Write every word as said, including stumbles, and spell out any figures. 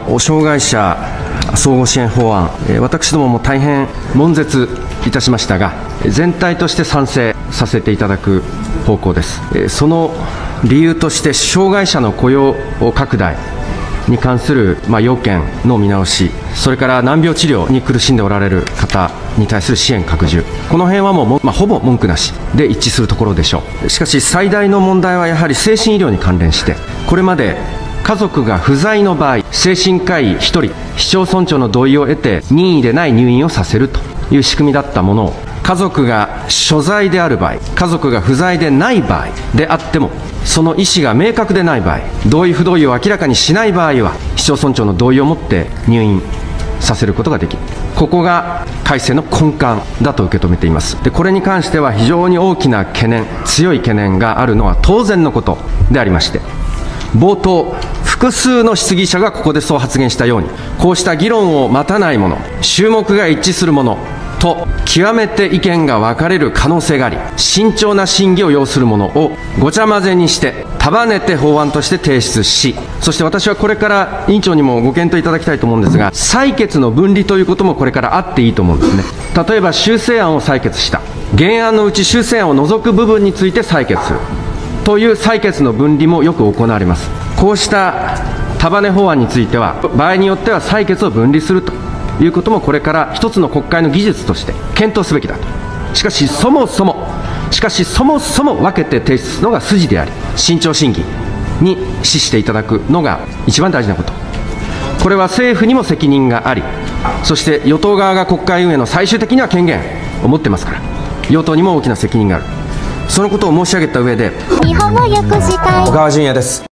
障害者相互支援法案、私どもも大変悶絶いたしましたが、全体として賛成させていただく方向です。その理由として、障害者の雇用拡大に関する、まあ、要件の見直し、それから難病治療に苦しんでおられる方に対する支援拡充、この辺はもう、まあ、ほぼ文句なしで一致するところでしょう。しかし、最大の問題はやはり精神医療に関連して、これまで家族が不在の場合、精神科医ひとり、市町村長の同意を得て、任意でない入院をさせるという仕組みだったものを、家族が所在である場合、家族が不在でない場合であっても、その意思が明確でない場合、同意不同意を明らかにしない場合は、市町村長の同意をもって入院させることができる。ここが改正の根幹だと受け止めています。で、これに関しては非常に大きな懸念、強い懸念があるのは当然のことでありまして、冒頭、複数の質疑者がここでそう発言したように、こうした議論を待たないもの、衆目が一致するものと極めて意見が分かれる可能性があり、慎重な審議を要するものをごちゃ混ぜにして束ねて法案として提出し、そして私はこれから委員長にもご検討いただきたいと思うんですが、採決の分離ということもこれからあっていいと思うんですね。例えば修正案を採決した、原案のうち修正案を除く部分について採決するという採決の分離もよく行われます。こうした束ね法案については、場合によっては採決を分離するということもこれから一つの国会の技術として検討すべきだと。しかしそもそもしかしそもそも分けて提出するのが筋であり、慎重審議に資していただくのが一番大事なこと。これは政府にも責任があり、そして与党側が国会運営の最終的には権限を持ってますから、与党にも大きな責任がある。そのことを申し上げた上で、 日本語訳したい小川淳也です。